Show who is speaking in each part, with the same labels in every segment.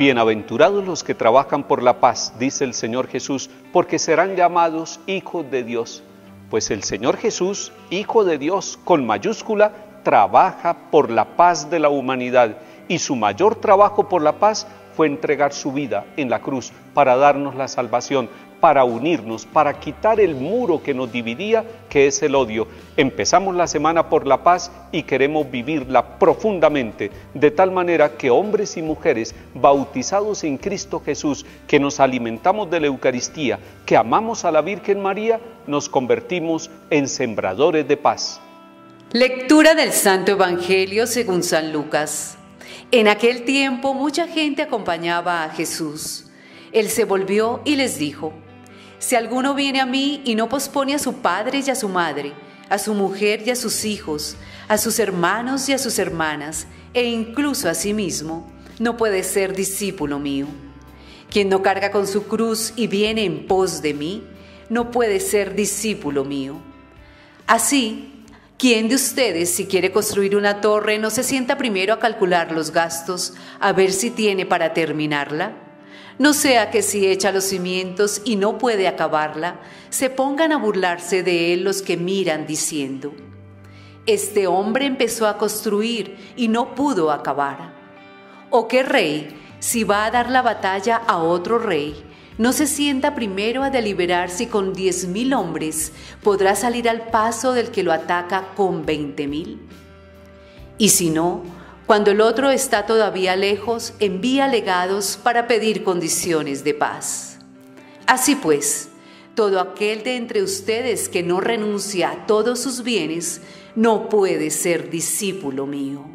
Speaker 1: Bienaventurados los que trabajan por la paz, dice el Señor Jesús, porque serán llamados hijos de Dios. Pues el Señor Jesús, Hijo de Dios, con mayúscula, trabaja por la paz de la humanidad, y su mayor trabajo por la paz fue entregar su vida en la cruz para darnos la salvación, para unirnos, para quitar el muro que nos dividía, que es el odio. Empezamos la semana por la paz y queremos vivirla profundamente, de tal manera que hombres y mujeres bautizados en Cristo Jesús, que nos alimentamos de la Eucaristía, que amamos a la Virgen María, nos convertimos en sembradores de paz.
Speaker 2: Lectura del Santo Evangelio según San Lucas. En aquel tiempo mucha gente acompañaba a Jesús. Él se volvió y les dijo: si alguno viene a mí y no pospone a su padre y a su madre, a su mujer y a sus hijos, a sus hermanos y a sus hermanas, e incluso a sí mismo, no puede ser discípulo mío. Quien no carga con su cruz y viene en pos de mí, no puede ser discípulo mío. Así, ¿quién de ustedes, si quiere construir una torre, no se sienta primero a calcular los gastos, a ver si tiene para terminarla? No sea que si echa los cimientos y no puede acabarla, se pongan a burlarse de él los que miran diciendo: este hombre empezó a construir y no pudo acabar. ¿O qué rey, si va a dar la batalla a otro rey, no se sienta primero a deliberar si con 10,000 hombres podrá salir al paso del que lo ataca con 20,000? Y si no, cuando el otro está todavía lejos, envía legados para pedir condiciones de paz. Así pues, todo aquel de entre ustedes que no renuncia a todos sus bienes, no puede ser discípulo mío.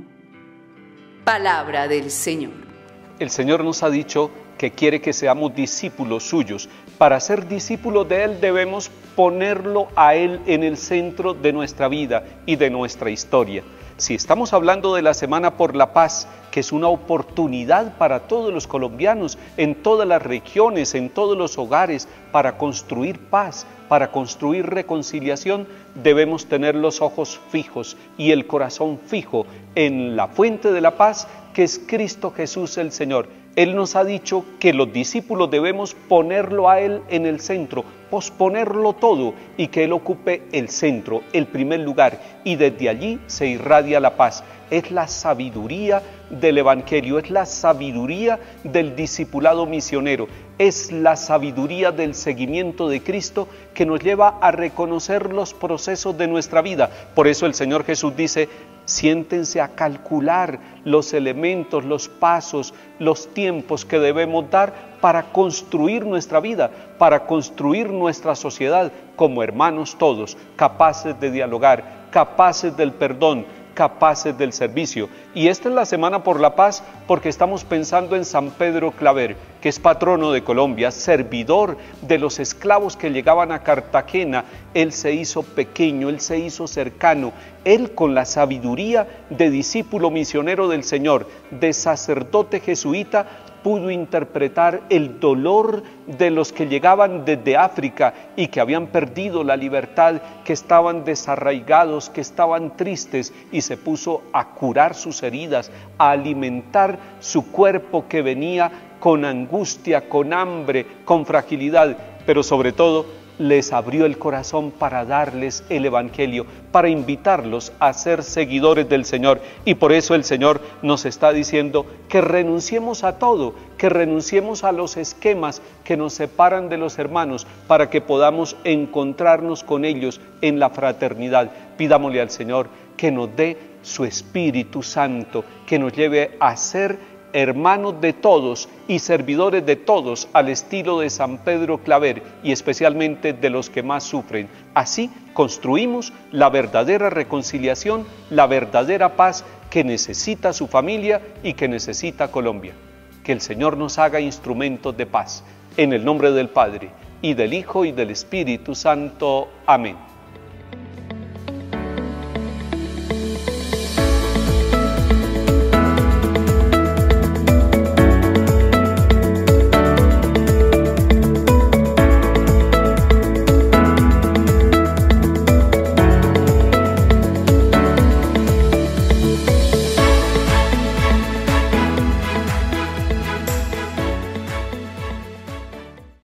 Speaker 2: Palabra del Señor.
Speaker 1: El Señor nos ha dicho que quiere que seamos discípulos suyos. Para ser discípulos de Él debemos ponerlo a Él en el centro de nuestra vida y de nuestra historia. Si estamos hablando de la Semana por la Paz, que es una oportunidad para todos los colombianos, en todas las regiones, en todos los hogares, para construir paz, para construir reconciliación, debemos tener los ojos fijos y el corazón fijo en la fuente de la paz, que es Cristo Jesús el Señor. Él nos ha dicho que los discípulos debemos ponerlo a Él en el centro, posponerlo todo y que Él ocupe el centro, el primer lugar, y desde allí se irradia la paz. Es la sabiduría del Evangelio, es la sabiduría del discipulado misionero, es la sabiduría del seguimiento de Cristo que nos lleva a reconocer los procesos de nuestra vida. Por eso el Señor Jesús dice: siéntense a calcular los elementos, los pasos, los tiempos que debemos dar para construir nuestra vida, para construir nuestra sociedad como hermanos todos, capaces de dialogar, capaces del perdón, capaces del servicio. Y esta es la Semana por la Paz porque estamos pensando en San Pedro Claver, que es patrono de Colombia, servidor de los esclavos que llegaban a Cartagena. Él se hizo pequeño, él se hizo cercano, él con la sabiduría de discípulo misionero del Señor, de sacerdote jesuita, pudo interpretar el dolor de los que llegaban desde África y que habían perdido la libertad, que estaban desarraigados, que estaban tristes, y se puso a curar sus heridas, a alimentar su cuerpo que venía con angustia, con hambre, con fragilidad, pero sobre todo les abrió el corazón para darles el Evangelio, para invitarlos a ser seguidores del Señor. Y por eso el Señor nos está diciendo que renunciemos a todo, que renunciemos a los esquemas que nos separan de los hermanos, para que podamos encontrarnos con ellos en la fraternidad. Pidámosle al Señor que nos dé su Espíritu Santo, que nos lleve a ser hermanos de todos y servidores de todos, al estilo de San Pedro Claver, y especialmente de los que más sufren. Así construimos la verdadera reconciliación, la verdadera paz que necesita su familia y que necesita Colombia. Que el Señor nos haga instrumentos de paz. En el nombre del Padre, y del Hijo, y del Espíritu Santo. Amén.